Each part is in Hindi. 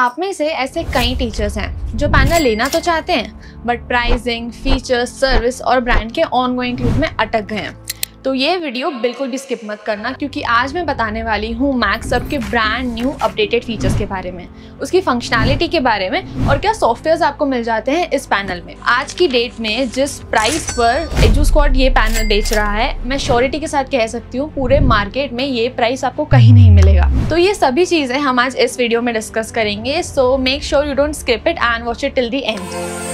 आप में से ऐसे कई टीचर्स हैं जो पैनल लेना तो चाहते हैं बट प्राइसिंग, फीचर्स, सर्विस और ब्रांड के ऑनगोइंग क्लूड में अटक गए हैं। तो ये वीडियो बिल्कुल भी स्किप मत करना, क्योंकि आज मैं बताने वाली हूँ मैक्सअप के ब्रांड न्यू अपडेटेड फीचर्स के बारे में, उसकी फंक्शनैलिटी के बारे में और क्या सॉफ्टवेयर्स आपको मिल जाते हैं इस पैनल में। आज की डेट में जिस प्राइस पर एजुस्क्वाड ये पैनल बेच रहा है, मैं श्योरिटी के साथ कह सकती हूँ पूरे मार्केट में ये प्राइस आपको कहीं नहीं मिलेगा। तो ये सभी चीज़ें हम आज इस वीडियो में डिस्कस करेंगे, so make sure you don't skip it and watch it till the end.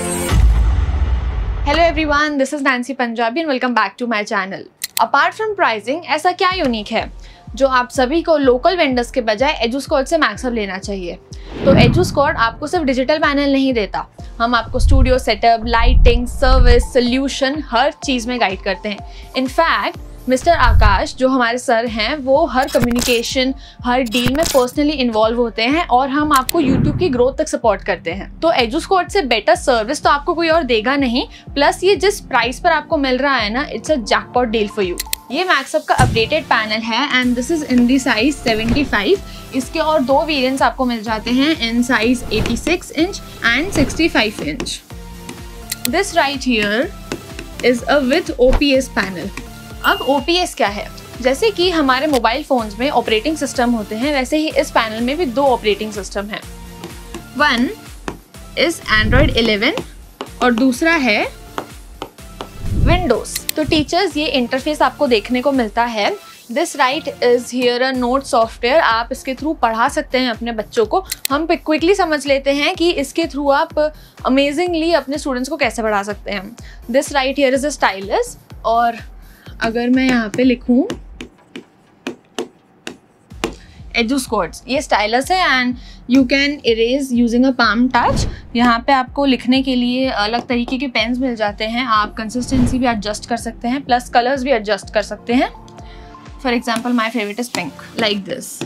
Hello everyone, this is Nancy Punjabi and welcome back to my channel. Apart from pricing, ऐसा क्या यूनिक है जो आप सभी को लोकल वेंडर्स के बजाय एजुस्क्वाड से मैक्सअप लेना चाहिए? तो एजुस्क्वाड आपको सिर्फ डिजिटल पैनल नहीं देता, हम आपको studio setup, lighting, service, solution हर चीज़ में गाइड करते हैं। इनफैक्ट मिस्टर आकाश जो हमारे सर हैं, वो हर कम्युनिकेशन, हर डील में पर्सनली इन्वॉल्व होते हैं और हम आपको यूट्यूब की ग्रोथ तक सपोर्ट करते हैं। तो एजुस्क्वाड से बेटर सर्विस तो आपको कोई और देगा नहीं, प्लस ये जिस प्राइस पर आपको मिल रहा है ना, it's a jackpot deal for you. ये मैक्सअप का अपडेटेड पैनल है and this is in the size 75। इसके और दो वेरिएंट्स आपको मिल जाते हैं in size 86 inch and 65 inch. This right here is a with OPS panel. अब OPS क्या है? जैसे कि हमारे मोबाइल फोन्स में ऑपरेटिंग सिस्टम होते हैं, वैसे ही इस पैनल में भी दो ऑपरेटिंग सिस्टम हैं। वन इज Android 11 और दूसरा है विंडोज। तो टीचर्स, ये इंटरफेस आपको देखने को मिलता है। This right is here a note software. आप इसके थ्रू पढ़ा सकते हैं अपने बच्चों को। हम क्विकली समझ लेते हैं कि इसके थ्रू आप अमेजिंगली अपने स्टूडेंट्स को कैसे पढ़ा सकते हैं। This right here is a stylus, और अगर मैं यहाँ पे लिखूँ एजुस्क्वाड, ये स्टाइलस है and you can erase using a palm touch. यहाँ पे आपको लिखने के लिए अलग तरीके के पेन्स मिल जाते हैं। आप कंसिस्टेंसी भी एडजस्ट कर सकते हैं, प्लस कलर्स भी एडजस्ट कर सकते हैं। For example my favourite is pink, like this.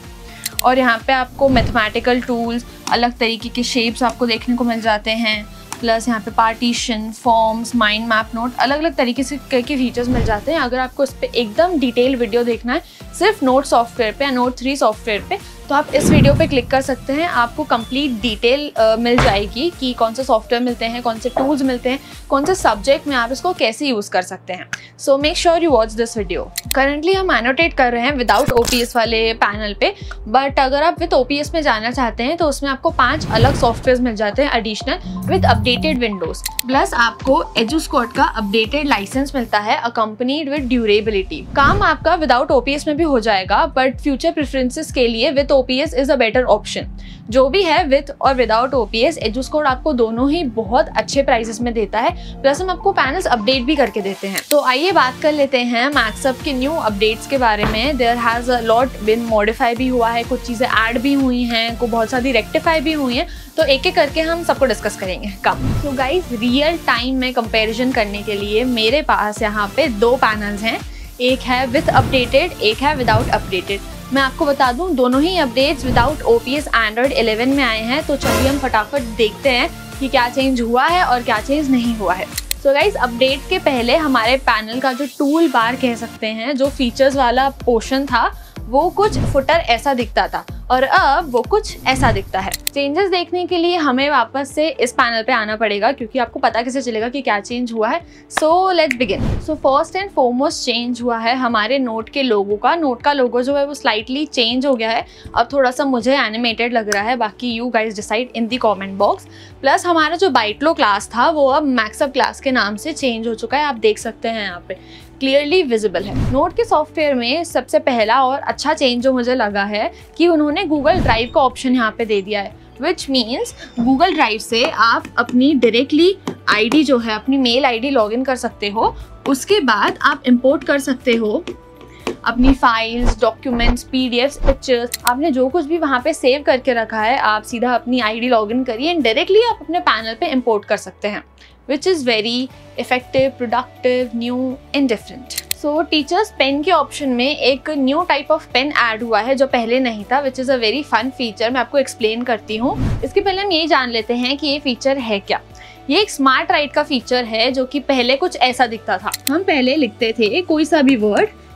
और यहाँ पे आपको मैथमेटिकल टूल्स, अलग तरीके के शेप्स आपको देखने को मिल जाते हैं, प्लस यहाँ पे partition, forms, mind map note, अलग अलग तरीके से के फीचर्स मिल जाते हैं। अगर आपको इस पर एकदम डिटेल वीडियो देखना है सिर्फ नोट सॉफ्टवेयर पे या नोट 3 सॉफ्टवेयर पे, तो आप इस वीडियो पे क्लिक कर सकते हैं। आपको कंप्लीट डिटेल मिल जाएगी कि कौन से सॉफ्टवेयर मिलते हैं, कौन से टूल्स मिलते हैं, कौन से सब्जेक्ट में आप इसको कैसे यूज़ कर सकते हैं। So make sure you watch this video. Currently हम एनोटेट कर रहे हैं विदाउट OPS वाले पैनल पे, बट अगर आप विद OPS में जाना चाहते हैं तो उसमें आपको 5 अलग सॉफ्टवेयर मिल जाते हैं additional with updated Windows. Plus आपको एजुस्क्वाड का अपडेटेड लाइसेंस मिलता है अकम्पनीड विद ड्यूरेबिलिटी। काम आपका विदाउट OPS में भी हो जाएगा, बट फ्यूचर प्रेफरेंसेस के लिए with OPS is a better option. जो भी है विद और विदाउट OPS, एजुस्क्वाड आपको दोनों ही बहुत अच्छे प्राइसेस में देता है, प्लस हम आपको पैनल्स अपडेट भी करके देते हैं। तो आइए बात कर लेते हैं मैक्सअप के न्यू अपडेट्स के बारे में। There has a lot been modify भी हुआ है, कुछ चीज़ें ऐड भी हुई हैं, को बहुत सारी रेक्टिफाई भी हुई हैं, तो एक एक करके हम सबको डिस्कस करेंगे। कम तो गाइज, रियल टाइम में कंपेरिजन करने के लिए मेरे पास यहाँ पे 2 पैनल्स हैं। एक है विथ अपडेटेड, एक है विदाउट अपडेटेड। मैं आपको बता दूं, दोनों ही अपडेट्स विदाउट OPS Android 11 में आए हैं। तो चलिए हम फटाफट देखते हैं कि क्या चेंज हुआ है और क्या चेंज नहीं हुआ है। सो गाइज, अपडेट के पहले हमारे पैनल का जो टूल बार कह सकते हैं, जो फीचर्स वाला पोर्शन था, वो कुछ फुटर ऐसा दिखता था और अब वो कुछ ऐसा दिखता है। चेंजेस देखने के लिए हमें वापस से इस पैनल पे आना पड़ेगा, क्योंकि आपको पता कैसे चलेगा कि क्या चेंज हुआ है। So let's begin. So first and foremost change हुआ है हमारे नोट के लोगो का। नोट का लोगो जो है वो स्लाइटली चेंज हो गया है। अब थोड़ा सा मुझे एनिमेटेड लग रहा है, बाकी you guys decide in the comment box. Plus हमारा जो बाइटलो क्लास था वो अब मैक्सअप क्लास के नाम से चेंज हो चुका है। आप देख सकते हैं यहाँ पे क्लियरली विजिबल है। नोट के सॉफ्टवेयर में सबसे पहला और अच्छा चेंज जो मुझे लगा है कि उन्होंने गूगल ड्राइव का ऑप्शन यहाँ पे दे दिया है, विच मीन्स गूगल ड्राइव से आप अपनी डायरेक्टली ID जो है, अपनी मेल ID लॉगिन कर सकते हो। उसके बाद आप इंपोर्ट कर सकते हो अपनी फाइल्स, डॉक्यूमेंट्स, PDFs, पिक्चर्स, आपने जो कुछ भी वहाँ पे सेव करके रखा है, आप सीधा अपनी ID लॉगिन करिए एंड डायरेक्टली आप अपने पैनल पे इंपोर्ट कर सकते हैं, which is very effective, productive, new and different. So teachers pen के ऑप्शन में एक new type of pen add हुआ है जो पहले नहीं था, which is a very fun feature. मैं आपको एक्सप्लेन करती हूँ। इसके पहले हम यही जान लेते हैं कि ये फीचर है क्या। ये एक स्मार्ट राइट का फीचर है जो कि पहले कुछ ऐसा दिखता था। हम पहले लिखते थे कोई सा भी वर्ड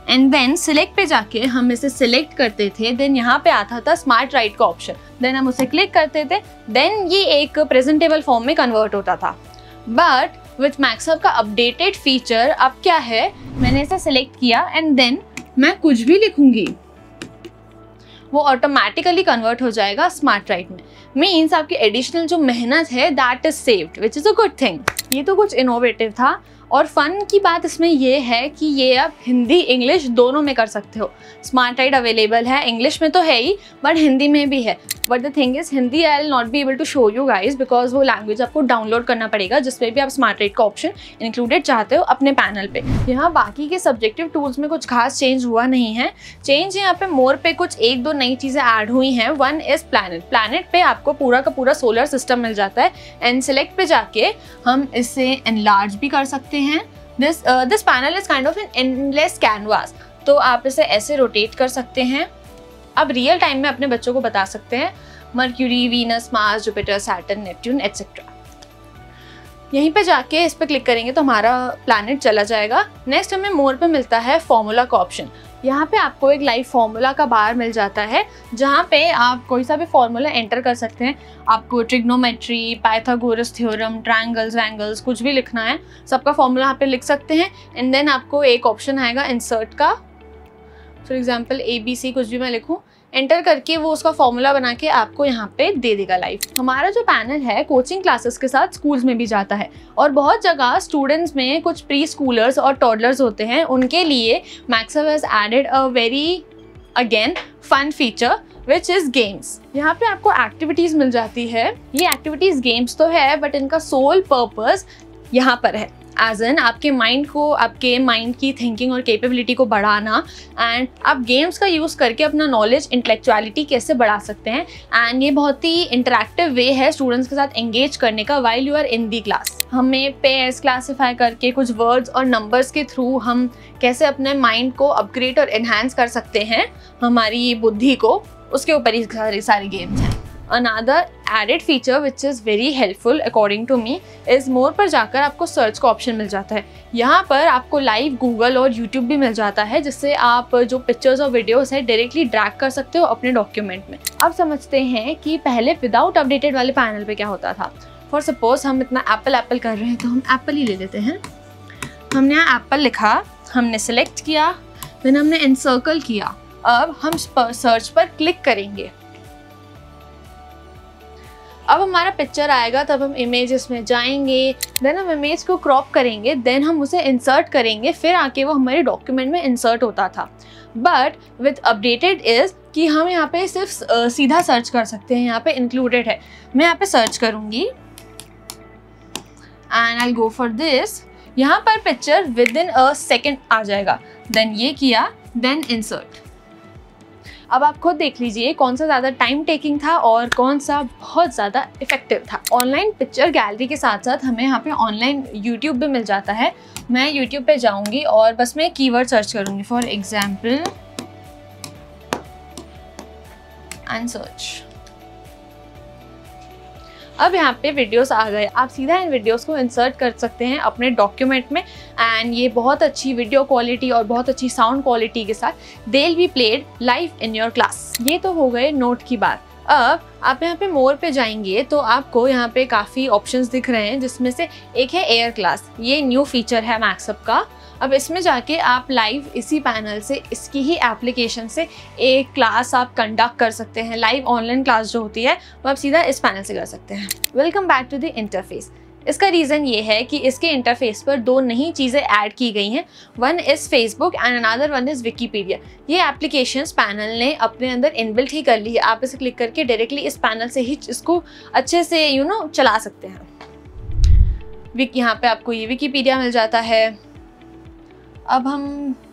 एंड देन सिलेक्ट पे जाके हम इसे सिलेक्ट करते थे, देन यहाँ पे आता था स्मार्ट राइट का ऑप्शन, देन हम उसे क्लिक करते थे, देन ये एक प्रेजेंटेबल फॉर्म में कन्वर्ट होता था। बट विथ मैक्सअप का अपडेटेड फीचर अब क्या है, मैंने इसे सिलेक्ट किया एंड देन मैं कुछ भी लिखूंगी, वो ऑटोमेटिकली कन्वर्ट हो जाएगा स्मार्ट राइट में। मीन्स आपकी एडिशनल जो मेहनत है that is saved, which is a good thing. ये तो कुछ इनोवेटिव था। और फन की बात इसमें ये है कि ये आप हिंदी इंग्लिश दोनों में कर सकते हो। स्मार्ट राइट अवेलेबल है, इंग्लिश में तो है ही बट हिंदी में भी है। But the thing is Hindi I will not be able to show you guys because वो लैंग्वेज आपको डाउनलोड करना पड़ेगा, जिसपे भी आप स्मार्ट राइट का ऑप्शन इंक्लूडेड चाहते हो अपने पैनल पे। यहाँ बाकी के सब्जेक्टिव टूल्स में कुछ खास चेंज हुआ नहीं है। चेंज यहाँ पे मोर पे कुछ एक दो नई चीज़ें ऐड हुई हैं। One is planet. प्लैनेट पे आपको पूरा का पूरा सोलर सिस्टम मिल जाता है एंड सिलेक्ट पे जाके हम इसे एनलार्ज भी कर सकते हैं। This panel is kind of an endless canvas, तो आप इसे ऐसे रोटेट कर सकते हैं। अब रियल टाइम में अपने बच्चों को बता सकते हैं Mercury, Venus, Mars, Jupiter, Saturn, Neptune etcetera. यहीं पे जाके इस पर क्लिक करेंगे तो हमारा प्लैनेट चला जाएगा। नेक्स्ट हमें मोर पे मिलता है फॉर्मूला का ऑप्शन। यहाँ पे आपको एक लाइव फॉर्मूला का बार मिल जाता है, जहाँ पे आप कोई सा भी फॉर्मूला एंटर कर सकते हैं। आपको trigonometry, Pythagoras theorem, triangles, angles कुछ भी लिखना है, सबका फॉर्मूला यहाँ पे लिख सकते हैं। एंड देन आपको एक ऑप्शन आएगा इंसर्ट का, फॉर एग्जाम्पल ABC कुछ भी मैं लिखूँ, एंटर करके वो उसका फॉर्मूला बना के आपको यहाँ पे दे देगा लाइव। हमारा जो पैनल है कोचिंग क्लासेस के साथ स्कूल्स में भी जाता है, और बहुत जगह स्टूडेंट्स में कुछ प्री स्कूलर्स और टॉडलर्स होते हैं, उनके लिए Maxup has added a very again fun feature which is games. यहाँ पे आपको एक्टिविटीज़ मिल जाती है। ये एक्टिविटीज़ गेम्स तो है बट इनका सोल पर्पस यहाँ पर है, एज एन आपके माइंड को, आपके माइंड की थिंकिंग और कैपेबिलिटी को बढ़ाना। एंड आप गेम्स का यूज़ करके अपना नॉलेज, इंटेलेक्चुअलिटी कैसे बढ़ा सकते हैं। एंड ये बहुत ही इंटरेक्टिव वे है स्टूडेंट्स के साथ एंगेज करने का while you are in the class. हमें पेयर्स क्लासीफाई करके कुछ वर्ड्स और नंबर्स के थ्रू हम कैसे अपने माइंड को अपग्रेड और एनहांस कर सकते हैं, हमारी बुद्धि को, उसके ऊपर ही सारी गेम्स हैं। Another added feature which is very helpful according to me is more पर जाकर आपको सर्च का ऑप्शन मिल जाता है। यहाँ पर आपको लाइव गूगल और यूट्यूब भी मिल जाता है, जिससे आप जो पिक्चर्स और वीडियोस है डायरेक्टली ड्रैग कर सकते हो अपने डॉक्यूमेंट में। अब समझते हैं कि पहले विदाउट अपडेटेड वाले पैनल पे क्या होता था। फॉर सपोज हम इतना एप्पल कर रहे हैं तो हम एप्पल ही ले लेते हैं। हमने यहाँ एप्पल लिखा, हमने सेलेक्ट किया, फिर हमने एनसर्कल किया। अब हम सर्च पर क्लिक करेंगे, अब हमारा पिक्चर आएगा, तब हम इमेजेस में जाएंगे, देन हम इमेज को क्रॉप करेंगे, देन हम उसे इंसर्ट करेंगे, फिर आके वो हमारे डॉक्यूमेंट में इंसर्ट होता था। बट विथ अपडेटेड इज़ कि हम यहाँ पे सिर्फ सीधा सर्च कर सकते हैं, यहाँ पे इंक्लूडेड है। मैं यहाँ पे सर्च करूँगी and I go for this. यहाँ पर picture within a second आ जाएगा, देन ये किया, देन इंसर्ट। अब आप खुद देख लीजिए कौन सा ज़्यादा टाइम टेकिंग था और कौन सा बहुत ज़्यादा इफेक्टिव था। ऑनलाइन पिक्चर गैलरी के साथ साथ हमें यहाँ पे ऑनलाइन यूट्यूब भी मिल जाता है। मैं यूट्यूब पे जाऊँगी और बस मैं कीवर्ड सर्च करूँगी, फॉर एग्जाम्पल एंड सर्च। अब यहाँ पे वीडियोस आ गए, आप सीधा इन वीडियोस को इंसर्ट कर सकते हैं अपने डॉक्यूमेंट में। एंड ये बहुत अच्छी वीडियो क्वालिटी और बहुत अच्छी साउंड क्वालिटी के साथ they will be played live in your class. ये तो हो गए नोट की बात। अब आप यहाँ पे मोर पे जाएंगे तो आपको यहाँ पे काफ़ी ऑप्शंस दिख रहे हैं, जिसमें से एक है एयर क्लास। ये न्यू फीचर है मैक्सअप का। अब इसमें जाके आप लाइव इसी पैनल से, इसकी ही एप्लीकेशन से एक क्लास आप कंडक्ट कर सकते हैं। लाइव ऑनलाइन क्लास जो होती है वो आप सीधा इस पैनल से कर सकते हैं। Welcome back to the interface. इसका रीज़न ये है कि इसके इंटरफेस पर दो नई चीज़ें ऐड की गई हैं। One is Facebook and another one is Wikipedia. ये एप्लीकेशंस पैनल ने अपने अंदर इनबिल्ट ही कर ली है। आप इसे क्लिक करके डायरेक्टली इस पैनल से ही इसको अच्छे से चला सकते हैं। यहाँ पे आपको ये विकीपीडिया मिल जाता है। अब हम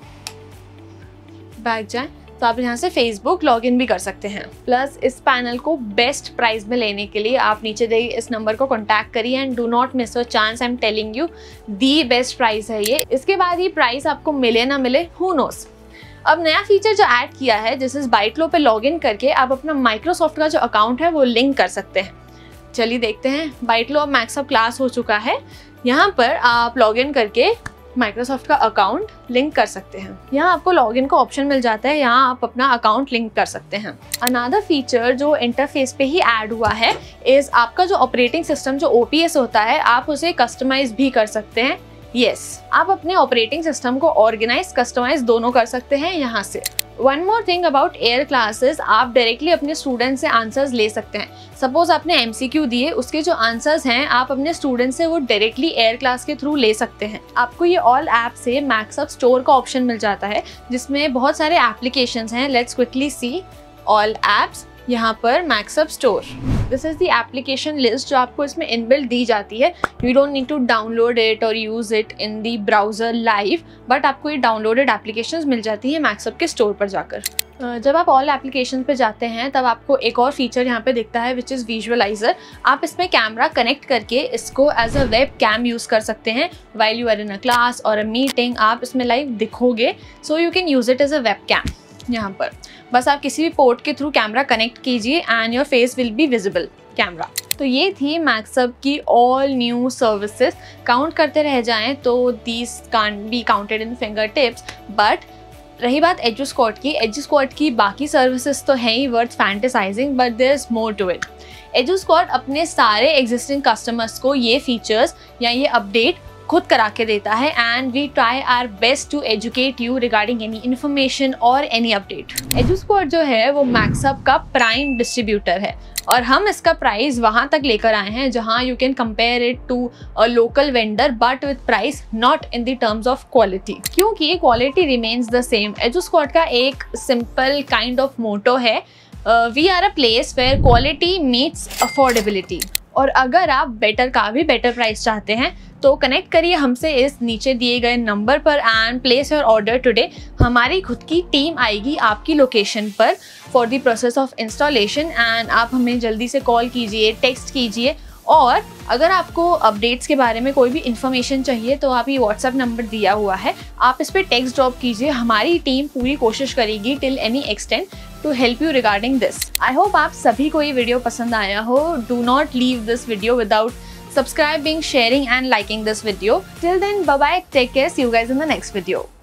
बैक जाएं तो आप यहाँ से फेसबुक लॉगिन भी कर सकते हैं। प्लस इस पैनल को बेस्ट प्राइस में लेने के लिए आप नीचे दिए इस नंबर को कांटेक्ट करिए and do not miss a chance. I am telling you the best price है ये। इसके बाद ये प्राइस आपको मिले ना मिले, हु नोस। अब नया फीचर जो ऐड किया है, जिस इस बाइटलो पे लॉगिन करके आप अपना माइक्रोसॉफ्ट का जो अकाउंट है वो लिंक कर सकते हैं। चलिए देखते हैं। बाइटलो अब मैक्सअप क्लास हो चुका है। यहाँ पर आप लॉगिन करके माइक्रोसॉफ्ट का अकाउंट लिंक कर सकते हैं। यहाँ आपको लॉगिन का ऑप्शन मिल जाता है, यहाँ आप अपना अकाउंट लिंक कर सकते हैं। अनदर फीचर जो इंटरफेस पे ही ऐड हुआ है इज आपका जो ऑपरेटिंग सिस्टम जो OPS होता है, आप उसे कस्टमाइज भी कर सकते हैं। आप अपने ऑपरेटिंग सिस्टम को ऑर्गेनाइज कस्टमाइज दोनों कर सकते हैं यहाँ से। One more thing about air classes, आप डायरेक्टली अपने स्टूडेंट से आंसर्स ले सकते हैं। सपोज आपने MCQ दिए, उसके जो आंसर्स हैं आप अपने स्टूडेंट से वो डायरेक्टली एयर क्लास के थ्रू ले सकते हैं। आपको ये ऑल ऐप से मैक्सअप स्टोर का ऑप्शन मिल जाता है जिसमें बहुत सारे एप्लीकेशंस हैं। Let's quickly see all apps. यहाँ पर Maxup store, this is the application list जो आपको इसमें इनबिल्ट दी जाती है। You don't need to download it और use it in the browser live, but आपको ये डाउनलोडेड एप्लीकेशंस मिल जाती है मैक्सअप के स्टोर पर जाकर। जब आप ऑल एप्लीकेशन पे जाते हैं तब आपको एक और फीचर यहाँ पे दिखता है विच इज़ विजुअलाइजर। आप इसमें कैमरा कनेक्ट करके इसको as a webcam use कर सकते हैं। While you are in a class और अ मीटिंग आप इसमें लाइव दिखोगे, so you can use it as a webcam. यहाँ पर बस आप किसी भी पोर्ट के थ्रू कैमरा कनेक्ट कीजिए and your face will be visible camera. तो ये थी मैक्सअप की ऑल न्यू सर्विसेज। काउंट करते रह जाएं तो these can't be counted in finger tips. But रही बात एजुस्क्वाड की बाकी सर्विसेज तो हैं ही worth fantasizing, but there is more to it. Edusquad अपने सारे एग्जिस्टिंग कस्टमर्स को ये फीचर्स या ये अपडेट खुद करा के देता है and we try our best to educate you regarding any information और एनी अपडेट। एजुस्क्वाड जो है वो मैक्सअप का प्राइम डिस्ट्रीब्यूटर है और हम इसका प्राइस वहाँ तक लेकर आए हैं जहाँ you can compare it to a local vendor but with price not in the terms of quality, क्योंकि quality remains the same. Edusquad का एक सिंपल काइंड ऑफ मोटो है, we are a place where quality meets affordability. और अगर आप बेटर प्राइस चाहते हैं तो कनेक्ट करिए हमसे इस नीचे दिए गए नंबर पर and place your order today. हमारी खुद की टीम आएगी आपकी लोकेशन पर for the process of installation and आप हमें जल्दी से कॉल कीजिए, टेक्स्ट कीजिए। और अगर आपको अपडेट्स के बारे में कोई भी इन्फॉर्मेशन चाहिए तो आप ये व्हाट्सएप नंबर दिया हुआ है, आप इस पर टेक्स्ट ड्रॉप कीजिए। हमारी टीम पूरी कोशिश करेगी till any extent to help you regarding this. I hope आप सभी को ये वीडियो पसंद आया हो। Do not leave this video without subscribing, sharing and liking this video. Till then, bye bye, take care, see you guys in the next video.